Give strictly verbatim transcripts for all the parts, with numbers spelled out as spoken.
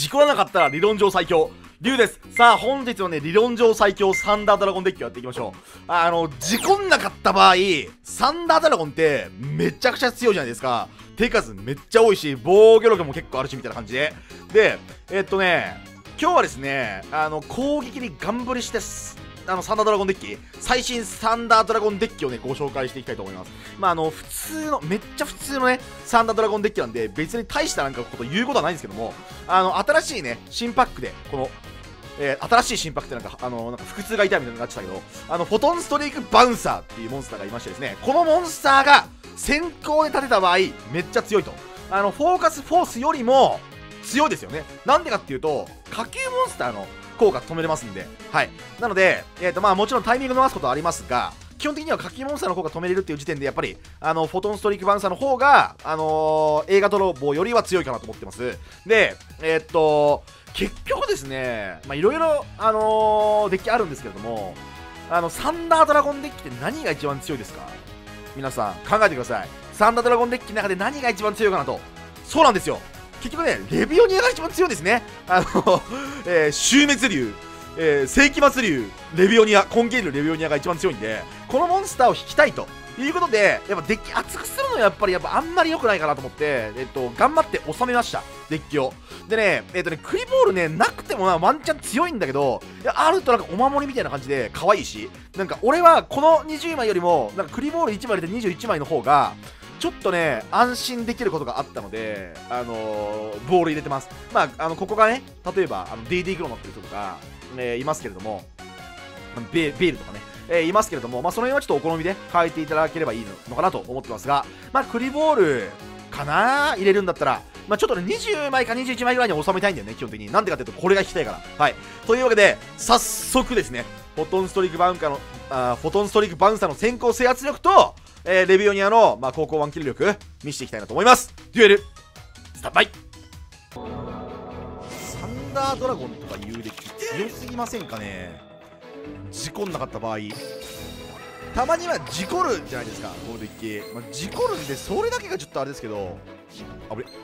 事故らなかったら理論上最強龍です。さあ本日はね、理論上最強サンダードラゴンデッキをやっていきましょう。あの事故んなかった場合、サンダードラゴンってめちゃくちゃ強いじゃないですか。手数めっちゃ多いし、防御力も結構あるしみたいな感じで。でえっとね今日はですね、あの攻撃にガンブリしてあのサンダードラゴンデッキ、最新サンダードラゴンデッキをねご紹介していきたいと思います。まああの普通のめっちゃ普通のねサンダードラゴンデッキなんで、別に大したなんかこと言うことはないんですけども、あの新しいね新パックでこのえー、新しい新パックってなんかあのなんか腹痛が痛いみたいになってたけど、あのフォトンストリークバウンサーっていうモンスターがいましてですね、このモンスターが先行で立てた場合めっちゃ強いと。あのフォーカスフォースよりも強いですよね。なんでかっていうと下級モンスターの効果止めれますんで、はい。なので、えーとまあ、もちろんタイミング逃すことはありますが、基本的には下級モンスターの効果止めれるっていう時点でやっぱりあのフォトンストリークバウンサーの方が、あのー、映画泥棒よりは強いかなと思ってます。でえー、っと結局ですね、まあいろいろあのー、デッキあるんですけれども、あのサンダードラゴンデッキって何が一番強いですか？皆さん考えてください。サンダードラゴンデッキの中で何が一番強いかなと。そうなんですよ、結局ねレビオニアが一番強いんですね。あの、えー、終滅竜、えー、世紀末竜レビオニア、根源竜レビオニアが一番強いんで、このモンスターを引きたいということで、やっぱデッキ厚くするのはやっぱりやっぱあんまり良くないかなと思って、えっと頑張って収めましたデッキを。でねえっとねクリボールねなくてもなワンチャン強いんだけど、いやあるとなんかお守りみたいな感じで可愛いし、なんか俺はこのにじゅうまいよりもなんかクリボールいちまいでにじゅういちまいの方がちょっとね安心できることがあったので、あのー、ボール入れてます。まああのここがね例えばあの ディーディー クロ乗ってる人とか、ね、いますけれども、ベベールとかねえー、いますけれども、まあ、その辺はちょっとお好みで変えていただければいいのかなと思ってますが、まあ、クリボールかな入れるんだったら、まあ、ちょっとね、にじゅうまいかにじゅういちまいぐらいに収めたいんだよね、基本的に。なんでかっていうと、これが引きたいから。はい。というわけで、早速ですね、フォトンストリークバウンカーの、あフォトンストリークバウンサーの先行制圧力と、えー、レビオニアの、まあ、高校ワンキル力、見せていきたいなと思います。デュエル、スタンバイ。サンダードラゴンとかいうデッキ強すぎませんかね。事故んなかった場合、たまには事故るじゃないですか、このデッキ。まあ、事故るんで、それだけがちょっとあれですけど、あぶれ。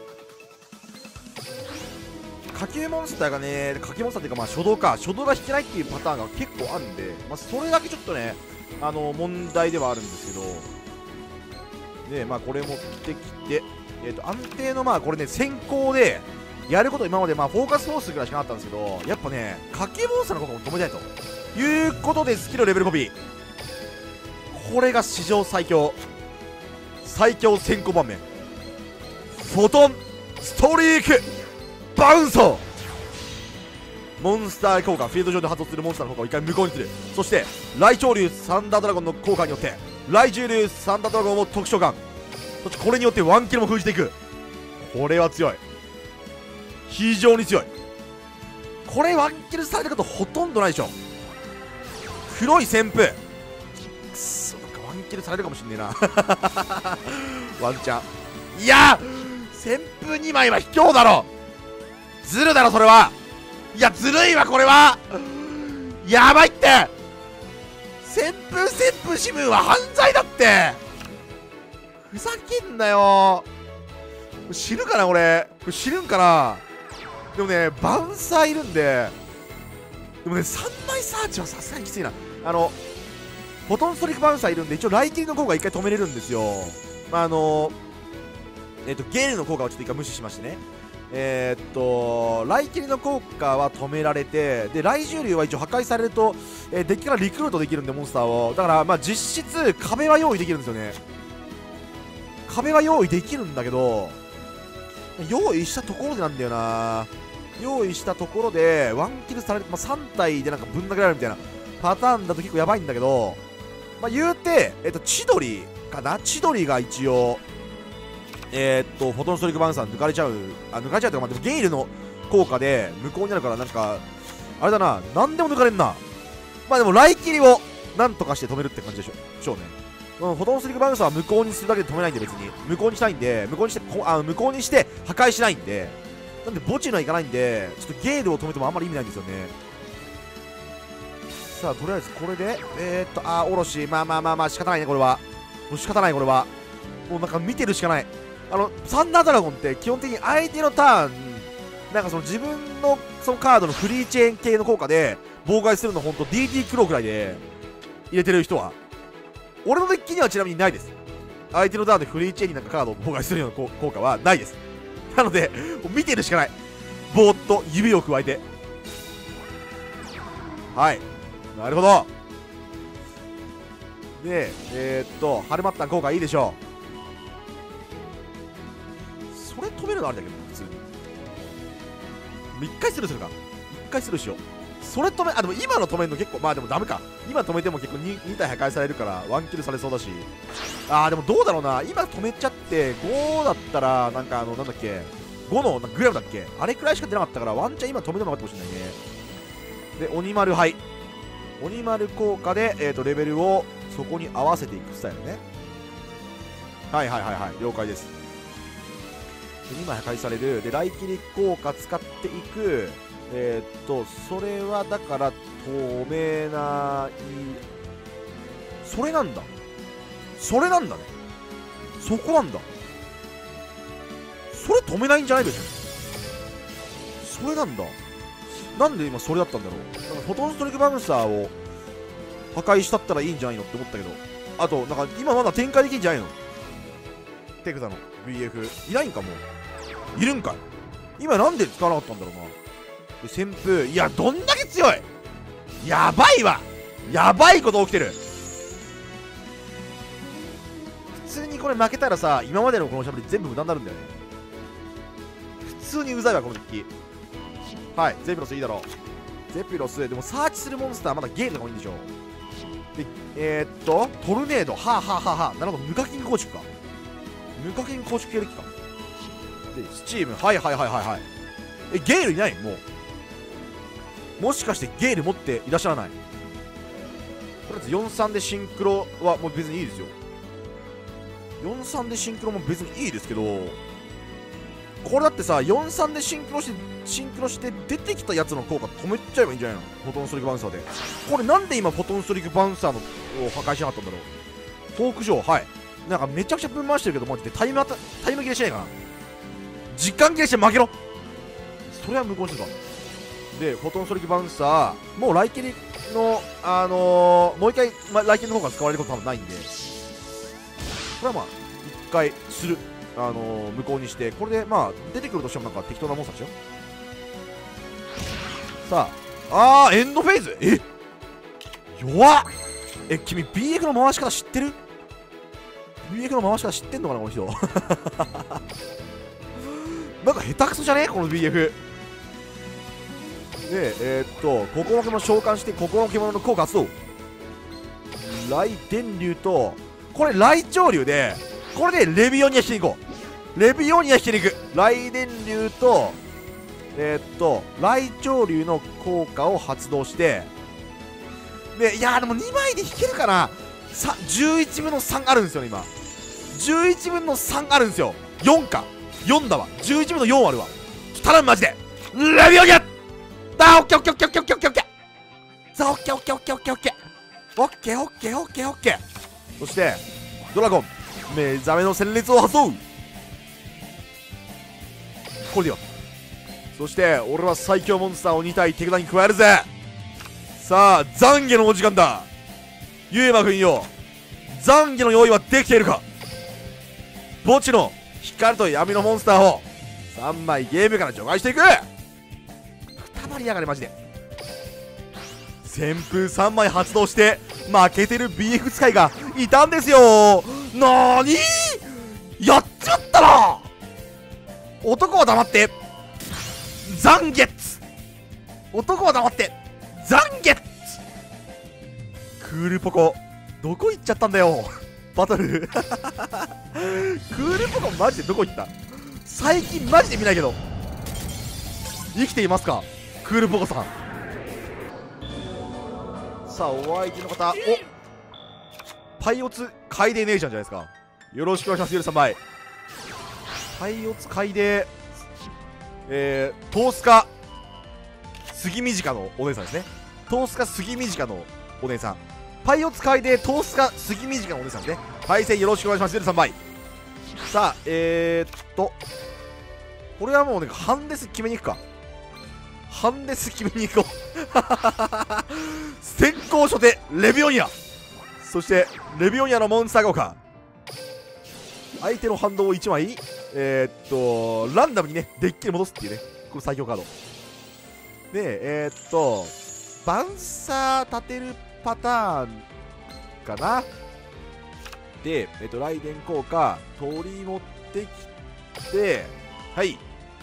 下級モンスターがね、下級モンスターっていうか、まあ初動か、初動が引けないっていうパターンが結構あるんで、まあ、それだけちょっとね、あの問題ではあるんですけど、で、まあ、これ持ってきて、えーと、安定の、まあ、これね、先行で、やること今までまあフォーカスフォースぐらいしかなかったんですけど、やっぱね下級モンスターの効果も止めたいということで、スキルレベルコピー、これが史上最強最強先行盤面、フォトンストリークバウンソー。モンスター効果、フィールド上で発動するモンスターの効果を一回無効にする。そして雷鳥竜サンダードラゴンの効果によって雷獣竜サンダードラゴンも特殊召喚、そしてこれによってワンキルも封じていく。これは強い、非常に強い。これワンキルされることほとんどないでしょ。黒い旋風、くそ、なんかワンキルされるかもしんねえなワンチャン。いや旋風にまいは卑怯だろ、ずるだろそれは。いやずるいわこれは、やばいって。旋風旋風シムーは犯罪だって、ふざけんなよ。死ぬかな俺、これ死ぬんかな。でもねバウンサーいるんで、でもねさんまいサーチはさすがにきついな。あのフォトンストリークバウンサーいるんで、一応雷キリの効果いっかい止めれるんですよ。まあ、あのえっとゲールの効果をちょっと一回無視しましてね、えー、っと雷キリの効果は止められて、で雷獣竜は一応破壊されると、えー、デッキからリクルートできるんでモンスターを、だからまあ実質壁は用意できるんですよね。壁は用意できるんだけど、用意したところでなんだよな。用意したところでワンキルされて、まあ、さん体でなんかぶん投げられるみたいなパターンだと結構やばいんだけど、まあ、言うて、えっと、千鳥かな、千鳥が一応えー、っとフォトンストリークバウンサー抜かれちゃう、あ抜かれちゃうというか、まあ、でもゲイルの効果で無効になるから、なんかあれだな、なんでも抜かれんな。まあでも雷切りをなんとかして止めるって感じでしょしょうね。フォトンストリークバウンサーは無効にするだけで止めないんで、別に無効にしたいんで、無効にしてこあ無効にして破壊しないんで、なんで墓地にはいかないんで、ちょっとゲールを止めてもあんまり意味ないんですよね。さあとりあえずこれでえー、っとあーおろし、まあまあまあまあ仕方ないね、これはもう仕方ない。これはもうなんか見てるしかない。あのサンダードラゴンって基本的に相手のターンなんかその自分のそのカードのフリーチェーン系の効果で妨害するのほんと ディーティー クローくらいで入れてる人は俺のデッキにはちなみにないです。相手のターンでフリーチェーンになんかカードを妨害するような効果はないです。なのでもう見てるしかない。ぼーっと指を加えて、はい、なるほど。でえー、っと春マッタン効果いいでしょう。それ止めるのあれだけど普通にいっかいスルーするか、いっかいスルーしよう。それ止め、あ、でも今の止めるの結構、まあでもダメか。今止めても結構 2, 2体破壊されるからワンキルされそうだし、あーでもどうだろうな。今止めちゃってごだったらなんかあのなんだっけごのグラムだっけ、あれくらいしか出なかったからワンチャン今止めてもらったかもしれないね。で鬼丸、はい、鬼丸効果で、えー、とレベルをそこに合わせていくスタイルね。はいはいはいはい、了解です。でにまい破壊される。で雷切り効果使っていく。えー、っとそれはだから止めない、それなんだ、それなんだね、そこなんだ。それ止めないんじゃないでしょ。それなんだ。なんで今それだったんだろう。なんかフォトンストリークバウンサーを破壊したったらいいんじゃないのって思ったけど、あとなんか今まだ展開できんじゃないの。テクザの ビーエフ いないんか。もういるんかい。今なんで使わなかったんだろうな。で旋風、いやどんだけ強い、やばいわ、やばいこと起きてる。普通にこれ負けたらさ、今までのこのしゃべり全部無駄になるんだよね。普通にうざいわこのデッキ。はい、ゼピロスいいだろう。ゼピロスでもサーチするモンスターまだゲールとかもいいんでしょ。でえー、っとトルネード、はあはあはあはあ、なるほど、無課金構築か、無課金構築系歴か。でスチーム、はいはいはいはいはい。えゲールいない、もうもしかしてゲール持っていらっしゃらない。とりあえずよんさんでシンクロはもう別にいいですよ。よんさんでシンクロも別にいいですけど、これだってさよんさんでシンクロしてシンクロして出てきたやつの効果止めちゃえばいいんじゃないの。フォトンストリークバウンサーで。これなんで今フォトンストリークバウンサーのを破壊しなかったんだろう。フォーク上、はい、なんかめちゃくちゃぶん回してるけどマジでタイムアタタイム切れしないかな。時間切れして負けろ。それは無効してた。でフォトンストリークバウンサーもう雷切りのあのー、もう一回、ま、雷切りの方が使われること多分ないんで、これはまあ一回する、あのー、無効にして、これでまあ出てくるとしてもなんか適当なモンスターでしょ。さああーエンドフェーズ、え弱っ。え君 ビーエフ の回し方知ってる？ ビーエフ の回し方知ってんのかなこの人なんか下手くそじゃねこの ビーエフ。でえー、っとここの獣召喚して、ここの獣の効果発動、雷電流とこれ雷鳥流で、これでレビオニアしていこう。レビオニアしていく雷電流とえー、っと雷鳥流の効果を発動して、でいやーでもにまいで引けるかな。さじゅういちぶんのさんあるんですよね今。じゅういちぶんのさんあるんですよ。よんかよんだわ。じゅういちぶんのよんあるわ。頼むマジでレビオニア。あーオッケーオッケーオッケーオッケーオッケーオッケーオッケー。さあオッケーオッケーオッケーオッケーオッケーオッケーオッケーオッケーオッケー。そしてドラゴン目覚めの戦列を発動。これでよ。そして俺は最強モンスターをに体手札に加えるぜ。さあ懺悔のお時間だ。ユーマくんよ、懺悔の用意はできているか。墓地の光と闇のモンスターをさんまいゲームから除外していく。くたばりやがれマジで。旋風さんまい発動して負けてる ビーエフ 使いがいたんですよ。なーにーやっちゃったな。男は黙って残月。男は黙って残月。クールポコどこ行っちゃったんだよバトルクールポコマジでどこ行った。最近マジで見ないけど生きていますかクールポコさん。さあお相手の方、おパイオツ海底姉ちゃんじゃないですか。よろしくお願いします。ゆるさんまいパイオツ海底、えー、トースカ杉短のお姉さんですね。トースカ杉短のお姉さん、パイオツ海底トースカ杉短のお姉さんですね。対戦よろしくお願いします。ゆるさんまい。さあえー、っとここれはもうね、ハンデス決めに行くか。ハンデス決めに行こう。先行初手、レビオニア。そして、レビオニアのモンスター効果。相手の反動をいちまい、えー、っと、ランダムにね、デッキに戻すっていうね。これ最強カード。で、えー、っと、バンサー立てるパターンかな。で、えー、っと、ライデン効果、取り持ってきて、はい。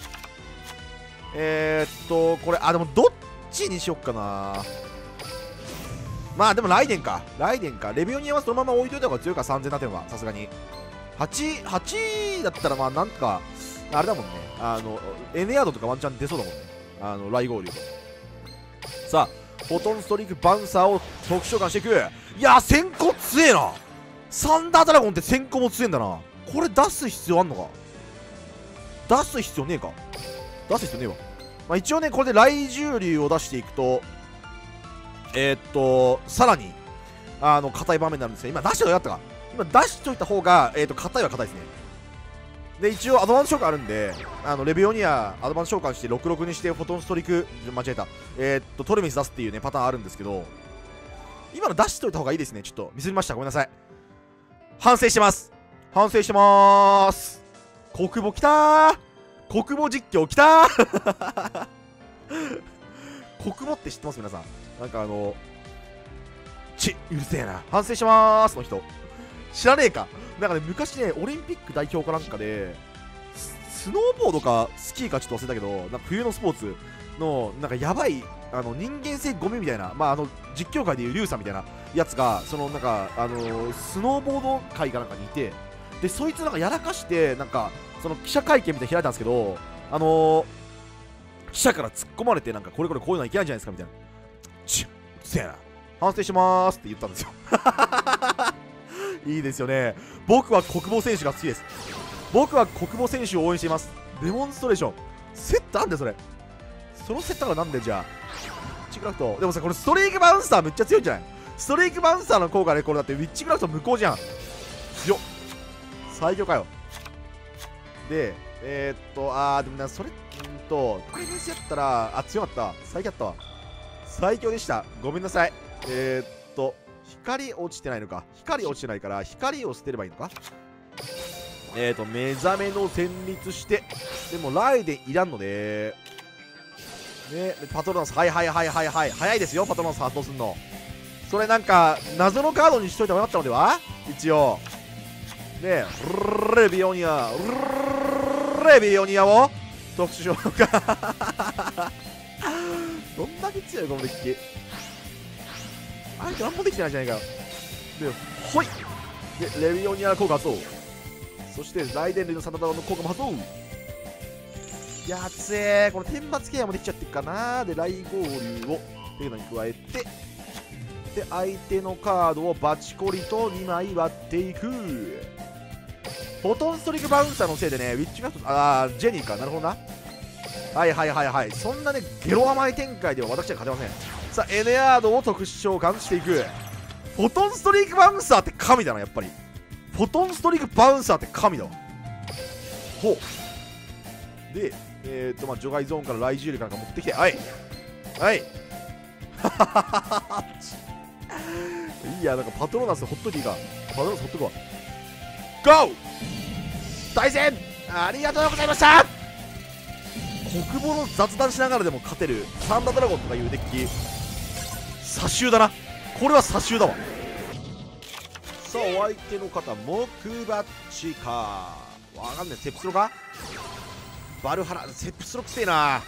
えー、っと、これ、あ、でもどっちにしよっかな。まあでもライデンか。ライデンか。レビオニアはそのまま置いといた方が強いか、さんぜん打点は。さすがに。はち、はちだったらまあなんか、あれだもんね。あの、エネアードとかワンチャン出そうだもんね。あの、ライゴーリュウと。さあ、フォトンストリークバンサーを特殊召喚していく。いや、先行強えな。サンダードラゴンって先行も強えんだな。これ出す必要あんのか。出す必要ねえか。出す必要ねえわ。まあ、一応ね、これで雷獣竜を出していくと、えー、っと、さらに、あの、硬い場面になるんですね。今出しておいたか。今出しといた方が、えー、っと、硬いは硬いですね。で、一応アドバンス召喚あるんで、あの、レビオニア、アドバンス召喚してろくろくにして、フォトンストリーク、間違えた。えー、っと、トルミス出すっていうね、パターンあるんですけど、今の出しといた方がいいですね。ちょっと、ミスりました。ごめんなさい。反省してます。反省してまーす。国母きたー。国母実況きたー。国母って知ってます皆さん。なんかあの、ち、うるせえな。反省しまーすの人。知らねえか。なんかね、昔ね、オリンピック代表かなんかで、スノーボードかスキーかちょっと忘れたけど、なんか冬のスポーツの、なんかやばい、あの、人間性ゴミみたいな、まああの、実況界でいうリュウさんみたいなやつが、そのなんか、あのー、スノーボード界かなんかにいて、で、そいつなんかやらかして、なんか、その記者会見みたいなの開いたんですけど、あのー、記者から突っ込まれて、なんかこれこれこういうのはいけないんじゃないですかみたいな。ちっ、せやな。反省しまーすって言ったんですよ。いいですよね。僕は国母選手が好きです。僕は国母選手を応援しています。デモンストレーション。セットあんだよ、それ。そのセットがなんでじゃあ。ウィッチクラフト。でもさ、これストレークバウンサーめっちゃ強いんじゃない？ストレークバウンサーの効果で、これだってウィッチクラフト無効じゃん。強っ。最強かよ。で、えー、っと、あー、でもな、それ、んーと、タイミングやったら、あ、強かった。最強だったわ。最強でした。ごめんなさい。えー、っと、光落ちてないのか。光落ちてないから、光を捨てればいいのか。えー、っと、目覚めの戦慄して、でも、ライデンいらんので、ね、パトロナス、はいはいはいはいはい。早いですよ、パトロナス発動するの。それなんか、謎のカードにしといた方がよかったのでは一応。で、レビオニア、レビオニアを特殊召喚。どんだけ強いこのデッキ。あいつ何もできてないじゃないかよ。で、ほいで、レビオニア効果発動。そして、ライデンレイのサンダードラゴンの効果も発動。いやー、つえー。この天罰ケアもできちゃってるかな。で、ライゴー流をっていうのに加えて、で、相手のカードをバチコリとにまい割っていく。フォトンストリークバウンサーのせいでね、ウィッチクラフト、あー、ジェニーか、なるほどな。はいはいはいはい。そんなね、ゲロ甘い展開では私は勝てません。さあ、エネアードを特殊召喚していく。フォトンストリークバウンサーって神だな、やっぱり。フォトンストリークバウンサーって神だわ。ほう。で、えーっと、まあ、除外ゾーンからライジュールかなんか持ってきて、はい。はい。いいや、なんかパトロナスほっといていいか。パトロナスほっとくわ。ゴー対戦ありがとうございました。国母の雑談しながらでも勝てるサンダードラゴンとかいうデッキ、差しだな。これは差しだわ。さあ、お相手の方、モクバッチか。わかんない。セプスロかバルハラ、セプスロくせえな。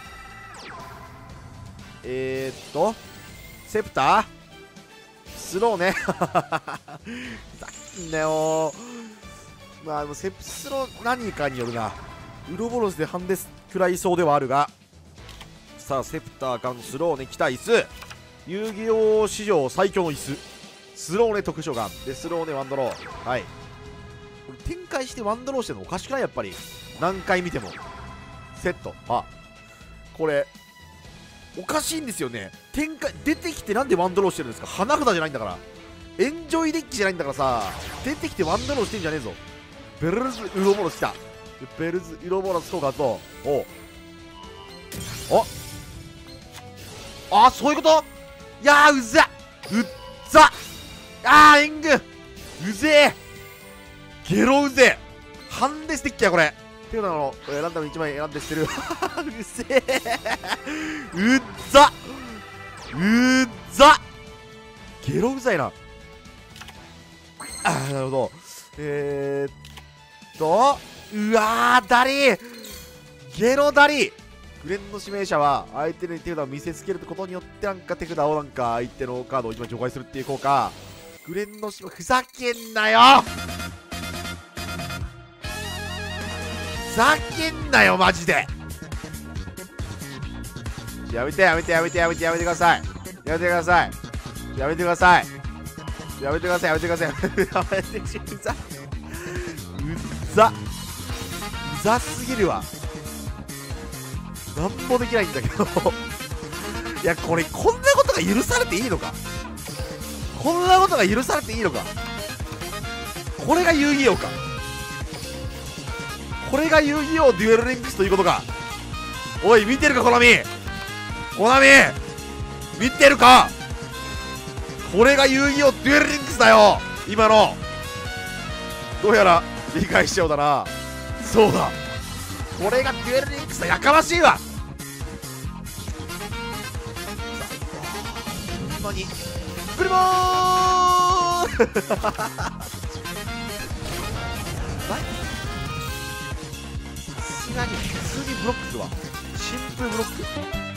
えーっと、セプタースローね。ざっんだよー。まあ、でもセプスロ何かによるな。ウロボロスでハンデス食らいそうではあるが、さあ、セプターガンスローネ来た椅子。遊戯王史上最強の椅子。スローネ特殊召喚。で、スローネワンドロー。はい。これ展開してワンドローしてるのおかしくないやっぱり。何回見ても。セット。あ、これ、おかしいんですよね。展開、出てきてなんでワンドローしてるんですか。花札じゃないんだから。エンジョイデッキじゃないんだからさ、出てきてワンドローしてんじゃねえぞ。ベルルズウロボロス来た。 ベルズ色ボーナス効果とおうああそういうこといやーうざっうっざあー援軍うぜえゲロうぜえハンデステッキやこれっていうのをランダムいちまい選んでしてるうぜえうっざうっざゲロうざいなあーなるほどえーっとうわーダリーゲロダリーグレンの指名者は相手に手札を見せつけることによってなんか手札をなんか相手のカードをいちまい除外するっていう効果グレンの指名ふざけんなよふざけんなよマジでやめてやめてやめてやめてやめてくださいやめてくださいやめてくださいやめてくださいやめてくださいやめてくださいうざうざうざすぎるわなんもできないんだけどいやこれこんなことが許されていいのかこんなことが許されていいのかこれが遊戯王かこれが遊戯王デュエルリンクスということかおい見てるかコナミコナミ見てるかこれが遊戯王デュエルリンクスだよ今のどうやら理解しちゃうだなそうだこれがデュエルリンクスだやかましいわほんまにグリボーンさすがに普通にブロックするわシンプルブロック